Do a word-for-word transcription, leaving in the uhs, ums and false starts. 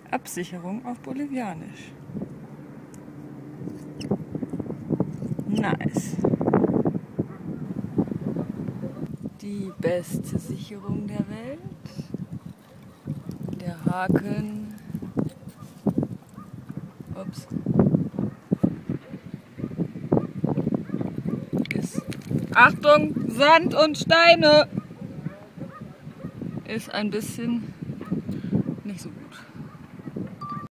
Absicherung auf Bolivianisch. Nice. Die beste Sicherung der Welt. Der Haken. Ups. Ist. Achtung! Sand und Steine! Ist ein bisschen nicht so gut.